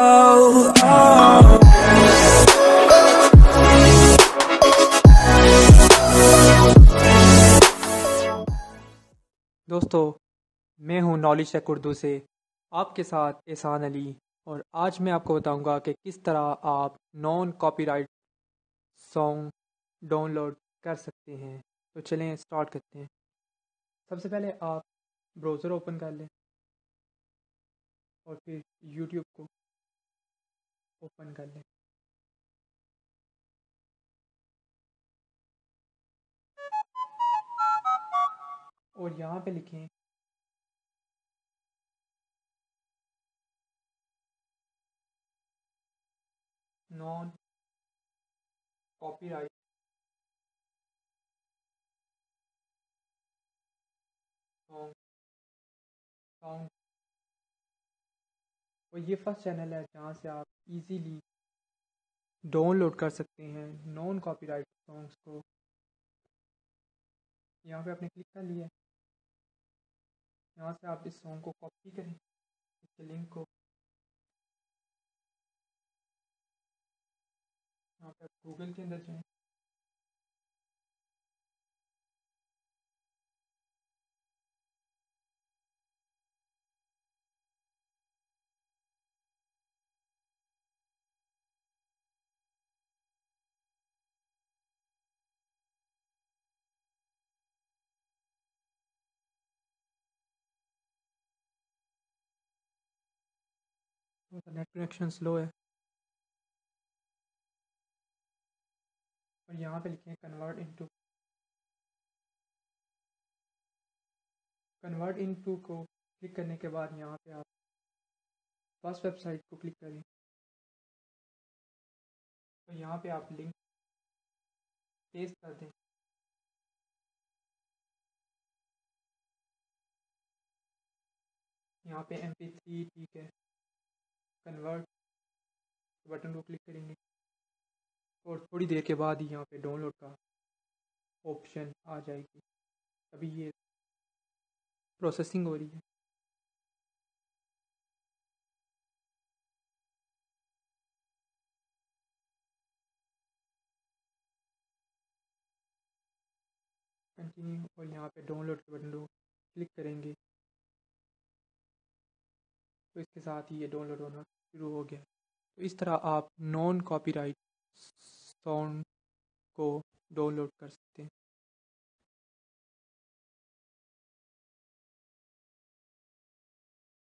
Oh, oh. दोस्तों, मैं हूं नॉलेज टेक उर्दू से आपके साथ एहसान अली। और आज मैं आपको बताऊंगा कि किस तरह आप नॉन कॉपीराइट सॉन्ग डाउनलोड कर सकते हैं। तो चलें स्टार्ट करते हैं। सबसे पहले आप ब्राउज़र ओपन कर लें और फिर यूट्यूब को ओपन कर लें। और यहाँ पे लिखें नॉन कॉपीराइट सॉन्ग साउंड। और ये फर्स्ट चैनल है जहाँ से आप इजीली डाउनलोड कर सकते हैं नॉन कॉपीराइट सॉन्ग्स को। यहाँ पे आपने क्लिक कर लिया है। यहाँ से आप इस सॉन्ग को कॉपी करें, इसके लिंक को यहाँ पे आप गूगल के अंदर जाएं। तो नेट कनेक्शन स्लो है। और यहाँ पे लिखें कन्वर्ट इनटू को क्लिक करने के बाद यहाँ पे आप फर्स्ट वेबसाइट को क्लिक करें। तो यहाँ पे आप लिंक पेस्ट कर दें। यहाँ पे MP3 ठीक है, कन्वर्ट बटन को क्लिक करेंगे और थोड़ी देर के बाद ही यहाँ पे डाउनलोड का ऑप्शन आ जाएगी। अभी ये प्रोसेसिंग हो रही है। कंटिन्यू और यहाँ पे डाउनलोड के बटन को क्लिक करेंगे तो इसके साथ ही ये डाउनलोड होना शुरू हो गया। तो इस तरह आप नॉन कॉपीराइट साउंड को डाउनलोड कर सकते हैं।